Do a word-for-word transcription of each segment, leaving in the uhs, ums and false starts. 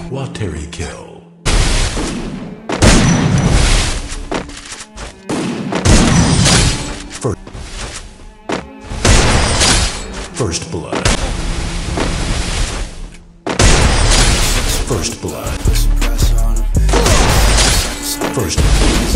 Wateri kill. First, first blood. First blood. First blood.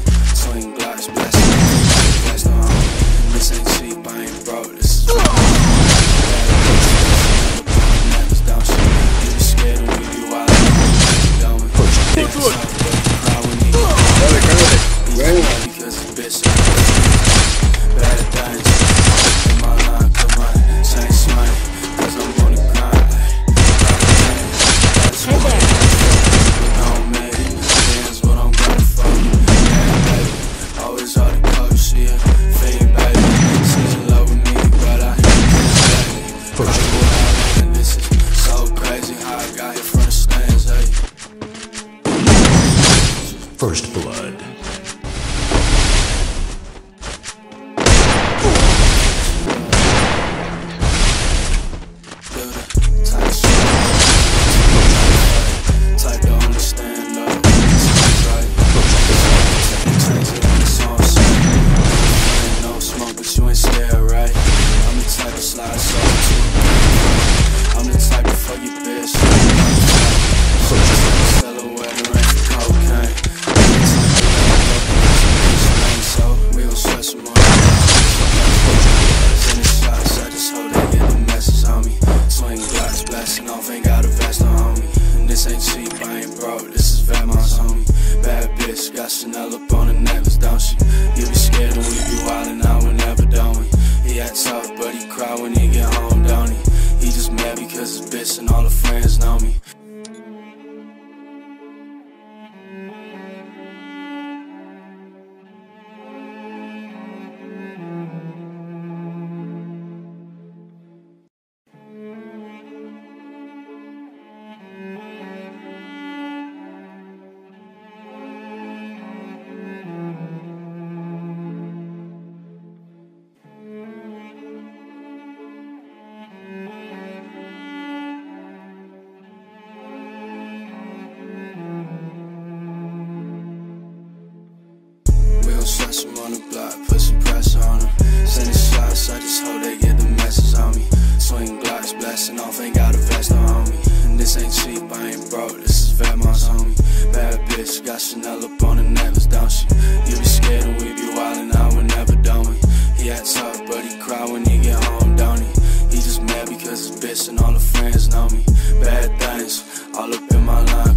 First blood. Stress them on the block, put some pressure on them. Sending shots, I just hope they get the message on me. Swing blocks, blasting off, ain't got a vest on me. And this ain't cheap, I ain't broke, this is Vermont's homie. Bad bitch, got Chanel up on the necklace, don't she? You be scared and we be wildin' out whenever, don't we? He act tough, but he cry when he get home, don't he? He just mad because his bitch and all the friends know me. Bad things, all up in my line.